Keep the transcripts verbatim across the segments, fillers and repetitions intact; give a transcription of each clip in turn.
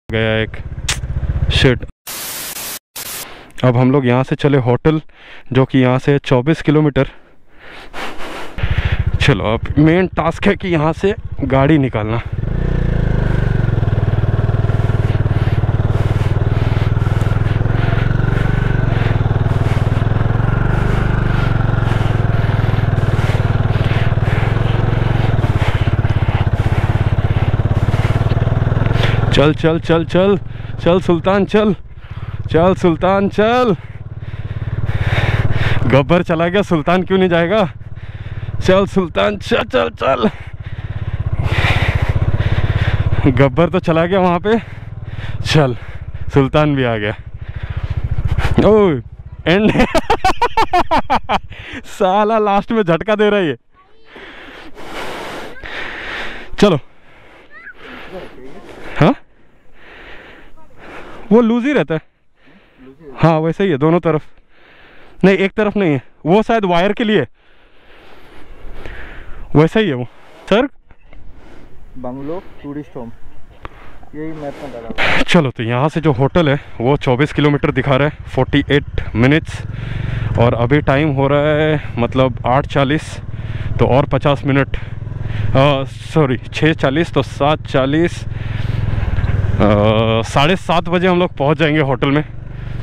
गया एक शिट। अब हम लोग यहाँ से चले होटल, जो कि यहाँ से चौबीस किलोमीटर। चलो अब मेन टास्क है कि यहाँ से गाड़ी निकालना। चल चल चल चल चल सुल्तान, चल चल सुल्तान चल। गब्बर चला गया, सुल्तान क्यों नहीं जाएगा? चल सुल्तान चल चल चल। गब्बर तो चला गया वहाँ पे, चल सुल्तान भी आ गया। ओ एंड साला लास्ट में झटका दे रहा है ये। चलो हाँ वो लूज ही रहता है। हाँ वैसे ही है दोनों तरफ, नहीं एक तरफ नहीं है वो, शायद वायर के लिए वैसा ही है वो। सर बंगलो टूरिस्ट होम, यही मैप में डाला। चलो तो यहाँ से जो होटल है वो चौबीस किलोमीटर दिखा रहा है, अड़तालीस मिनट्स। और अभी टाइम हो रहा है मतलब आठ चालीस, तो और पचास मिनट, सॉरी छः चालीस, तो सात चालीस, साढ़े सात बजे हम लोग पहुँच जाएंगे होटल में।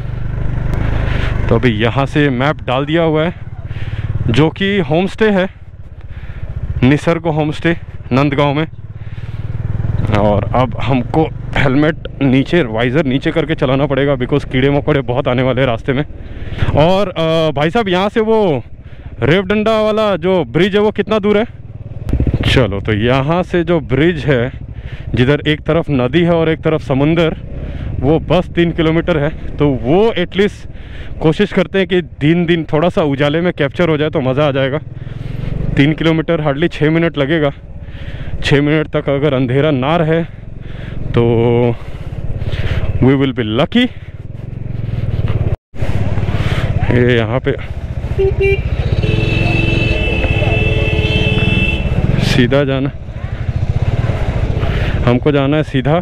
तो अभी यहाँ से मैप डाल दिया हुआ है, जो कि होम स्टे है, निसर्ग होम स्टे नंदगांव में। और अब हमको हेलमेट नीचे, वाइज़र नीचे करके चलाना पड़ेगा, बिकॉज कीड़े मकोड़े बहुत आने वाले हैं रास्ते में। और आ, भाई साहब यहाँ से वो रेवडंडा वाला जो ब्रिज है वो कितना दूर है? चलो तो यहाँ से जो ब्रिज है, जिधर एक तरफ नदी है और एक तरफ समुंदर, वो बस तीन किलोमीटर है। तो वो एटलीस्ट कोशिश करते हैं कि दिन दिन थोड़ा सा उजाले में कैप्चर हो जाए तो मज़ा आ जाएगा। तीन किलोमीटर हार्डली छः मिनट लगेगा। छः मिनट तक अगर अंधेरा ना रहे तो वी विल बी लकी। ये यहाँ पे सीधा जाना, हमको जाना है सीधा।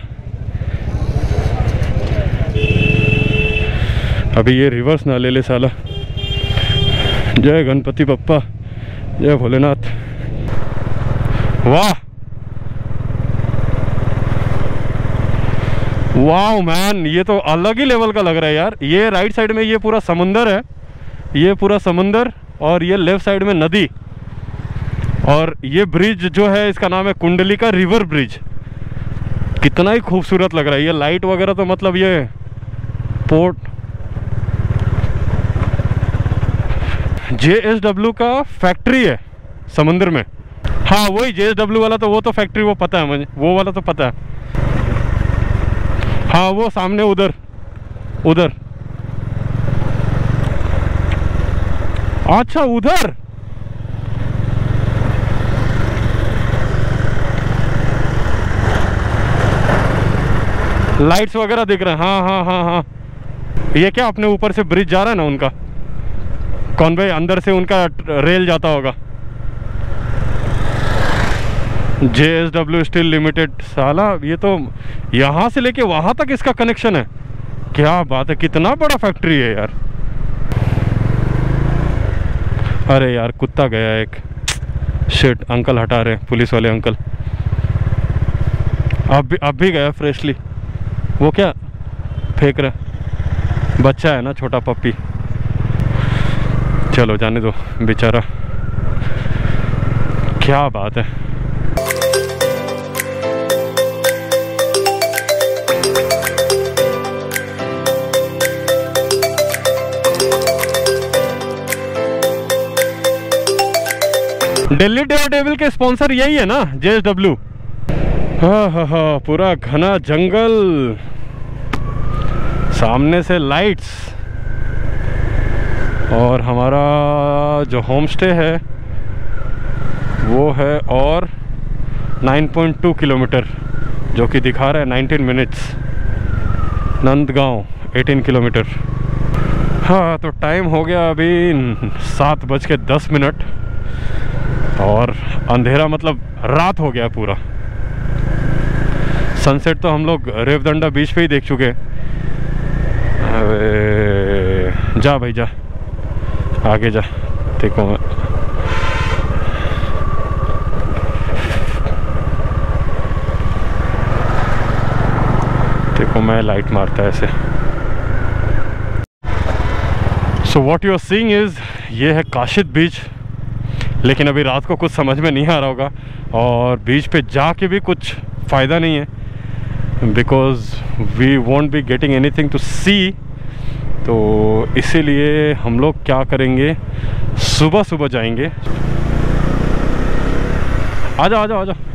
अभी ये रिवर्स ना ले ले साला। जय गणपति बप्पा, जय भोलेनाथ। वाह वाह मैन, ये तो अलग ही लेवल का लग रहा है यार। ये राइट साइड में ये पूरा समुंदर है, ये पूरा समुंदर, और ये लेफ्ट साइड में नदी। और ये ब्रिज जो है इसका नाम है कुंडलिका रिवर ब्रिज। कितना ही खूबसूरत लग रहा है। ये लाइट वगैरह तो मतलब ये पोर्ट जे एस डब्ल्यू का फैक्ट्री है समुंदर में। हाँ वही जे एस डब्ल्यू वाला, तो वो तो फैक्ट्री वो पता है मुझे, वो वाला तो पता है। हाँ वो सामने उधर उधर, अच्छा उधर। लाइट्स वगैरह दिख रहे हैं। हाँ हाँ हाँ हाँ, ये क्या अपने ऊपर से ब्रिज जा रहा है ना उनका, कौन भाई अंदर से उनका रेल जाता होगा। J S W steel limited, साला ये तो यहाँ से लेके वहाँ तक इसका कनेक्शन है। क्या बात है, कितना बड़ा फैक्ट्री है यार। अरे यार कुत्ता गया एक, शिट। अंकल हटा रहे, पुलिस वाले अंकल। अब भी अब भी गया फ्रेशली। वो क्या फेंक रहा, बच्चा है ना, छोटा पप्पी। चलो जाने दो बेचारा। क्या बात है। दिल्ली डेयरडेविल के स्पॉन्सर यही है ना, जे एस डब्ल्यू। हाँ हाँ हाँ, पूरा घना जंगल, सामने से लाइट्स, और हमारा जो होम स्टे है वो है और नौ पॉइंट दो किलोमीटर, जो कि दिखा रहा है उन्नीस मिनट्स। नंदगांव अठारह किलोमीटर। हाँ तो टाइम हो गया अभी सात बज के दस मिनट, और अंधेरा मतलब रात हो गया पूरा। सनसेट तो हम लोग रेवदंडा बीच पे ही देख चुके हैं। अरे जा भाई जा, आगे जा। देखो देखो मैं लाइट मारता है ऐसे। So what you are seeing is, ये है काशिद बीच। लेकिन अभी रात को कुछ समझ में नहीं आ रहा होगा, और बीच पे जाके भी कुछ फ़ायदा नहीं है, because we won't be getting anything to see. तो इसीलिए हम लोग क्या करेंगे, सुबह सुबह जाएंगे। आ जाओ आ जाओ आ जाओ।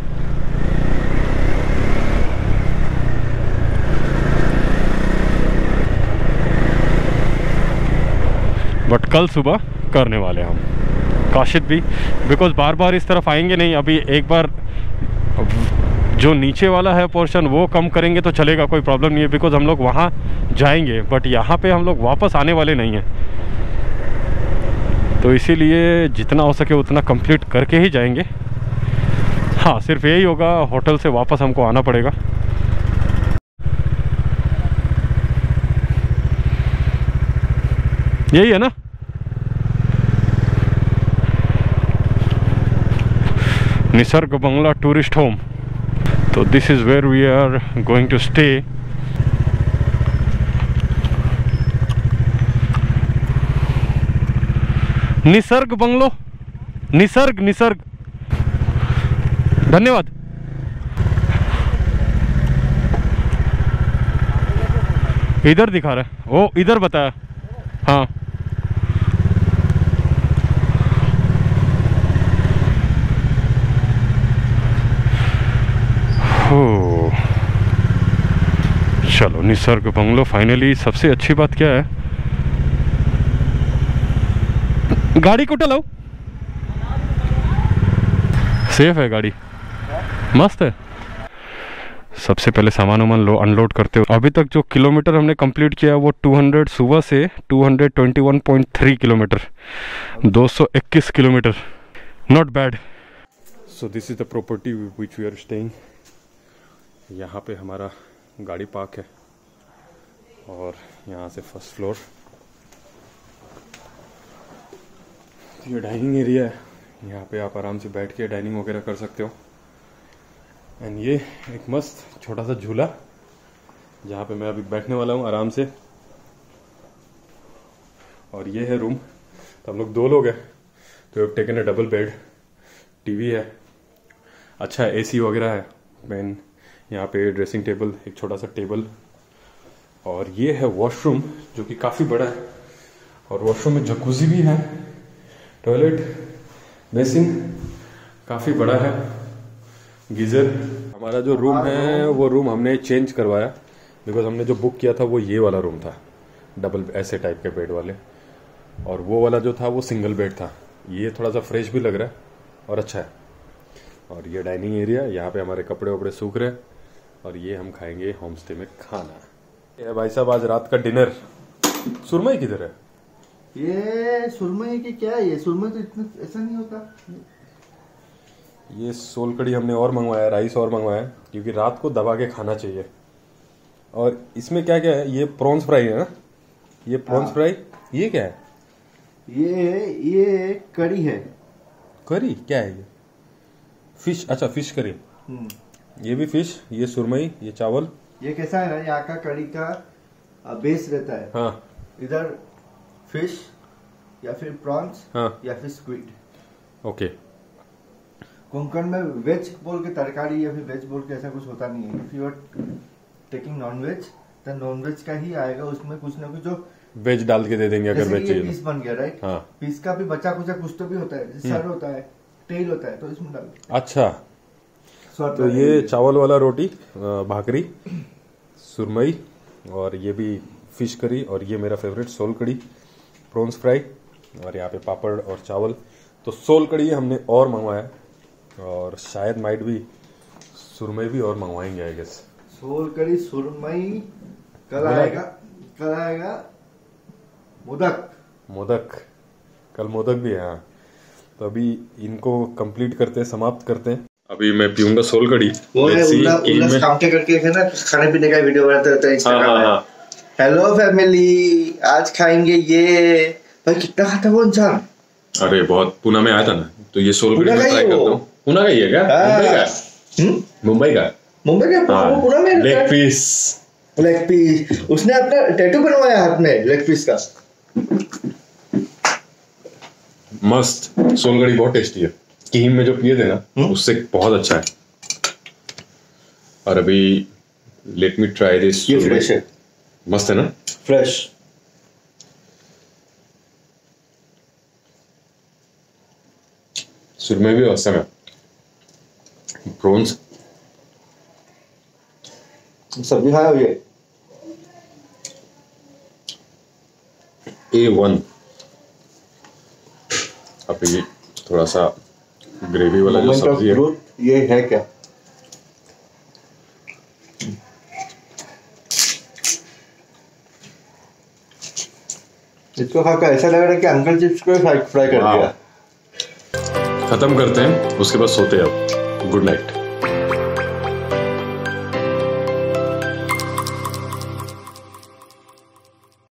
बट कल सुबह करने वाले हम काशिद भी, बिकॉज बार बार इस तरफ आएंगे नहीं। अभी एक बार जो नीचे वाला है पोर्शन वो कम करेंगे तो चलेगा, कोई प्रॉब्लम नहीं है, बिकॉज हम लोग वहाँ जाएंगे, बट यहाँ पे हम लोग वापस आने वाले नहीं हैं। तो इसीलिए जितना हो सके उतना कंप्लीट करके ही जाएंगे। हाँ, सिर्फ यही होगा, होटल से वापस हमको आना पड़ेगा। यही है ना, निसर्ग बंगला टूरिस्ट होम। तो this is where we are going to stay. Nisarg bungalow, Nisarg Nisarg, धन्यवाद। इधर दिखा रहा है, ओ इधर बताया। हाँ हो, चलो निसर्ग बंगलो फाइनली। सबसे अच्छी बात क्या है, गाड़ी को टलाओ, सेफ है गाड़ी, मस्त है। सबसे पहले सामान वामान लो अनलोड करते हो। अभी तक जो किलोमीटर हमने कंप्लीट किया वो दो सौ सुबह से दो सौ इक्कीस पॉइंट तीन किलोमीटर, दो सौ इक्कीस kilometre, not bad. So this is the property which we are staying. यहाँ पे हमारा गाड़ी पार्क है, और यहाँ से फर्स्ट फ्लोर। ये डाइनिंग एरिया है, यहाँ पे आप आराम से बैठ के डाइनिंग वगैरह कर सकते हो। एंड ये एक मस्त छोटा सा झूला, जहाँ पे मैं अभी बैठने वाला हूँ आराम से। और ये है रूम। तो हम लोग दो लोग हैं, तो एक टेकन है डबल बेड, टीवी है, अच्छा एसी वगैरह है। मैन यहाँ पे ड्रेसिंग टेबल, एक छोटा सा टेबल, और ये है वॉशरूम जो कि काफ़ी बड़ा है। और वॉशरूम में जकूजी भी है, टॉयलेट, बेसिन काफ़ी बड़ा है, गीजर। हमारा जो रूम है वो रूम हमने चेंज करवाया, बिकॉज हमने जो बुक किया था वो ये वाला रूम था, डबल ऐसे टाइप के बेड वाले, और वो वाला जो था वो सिंगल बेड था। ये थोड़ा सा फ्रेश भी लग रहा है और अच्छा है। और ये डाइनिंग एरिया, यहाँ पे हमारे कपड़े वपड़े सूख रहे हैं, और ये हम खाएंगे होम स्टे में खाना। ये भाई साहब आज रात का डिनर। सुरमई किधर है? ये सुरमई की क्या है? ये सुरमई तो इतना ऐसा नहीं होता। ये सोल कड़ी हमने और मंगवाया, राइस और मंगवाया, क्योंकि रात को दबा के खाना चाहिए। और इसमें क्या क्या है? ये प्रॉन्स फ्राई है ना, ये प्रॉन्स हाँ। फ्राई। ये क्या है? ये ये कड़ी है। करी क्या है ये? फिश, अच्छा फिश करी। ये भी फिश, ये सुरमई, ये चावल। ये कैसा है ना, यहाँ का कड़ी का बेस रहता है। हाँ, इधर फिश या फिर प्रॉन्स, हाँ, या फिर स्क्विड। ओके। कोंकण में वेज बोल के तरकारी या फिर वेज बोल के ऐसा कुछ होता नहीं है। If you are taking non veg तो नॉन वेज का ही आएगा, उसमें कुछ ना कुछ जो वेज डाल के दे देंगे अगर वेज चाहिए। पीस बन गया, राइट? हाँ। पीस का भी बचा कुछ कुछ तो भी होता है, सर होता है, टेल होता है, तो इसमें डाल। अच्छा, तो ये चावल वाला रोटी, भाकरी, सुरमई, और ये भी फिश करी, और ये मेरा फेवरेट सोल कड़ी, प्रॉन्स फ्राई, और यहाँ पे पापड़ और चावल। तो सोल कड़ी हमने और मंगवाया, और शायद माइट भी सुरमई भी और मंगवाएंगे आई गेस। सोल कड़ी, सुरमई, कल आएगा, कल आएगा मोदक। मोदक, कल मोदक भी है। हाँ, तो अभी इनको कंप्लीट करते हैं, समाप्त करते हैं। अभी मैं पीऊंगा सोलकड़ी। वो है उल्ला उल्ला काउंटे करके है ना, खाने पीने का वीडियो बनाते रहता है इंस्टाग्राम में। हेलो फैमिली, आज खाएंगे ये। भाई कितना खाता है वो इंसान। अरे बहुत, पुणे में आया था ना, तो ये सोलकड़ी में ट्राई करता हूँ। पुणे का ही है क्या? मुंबई का? मुंबई का? मुंबई का? वो पुणे में लेग पीस। लेग पीस उसने अपना टैटू बनवाया हाथ में, लेग पीस का। मस्त। सोलकड़ी बहुत टेस्टी है। कीम में जो पिए थे ना, उससे बहुत अच्छा है। और अभी लेट मी ट्राई दिस। ये फ्रेश है, मस्त है ना? फ्रेश। सुरमई भी औसम है। प्रॉन्स सब्जी खाया ये ए वन। अभी थोड़ा सा ग्रेवी वाला जो सब्जी है, ये है क्या? इसको खाकर ऐसा लग रहा है कि अंकल चिप्स को फ्राई फ्राई कर दिया। खत्म करते हैं, उसके बाद सोते हैं अब। Good night.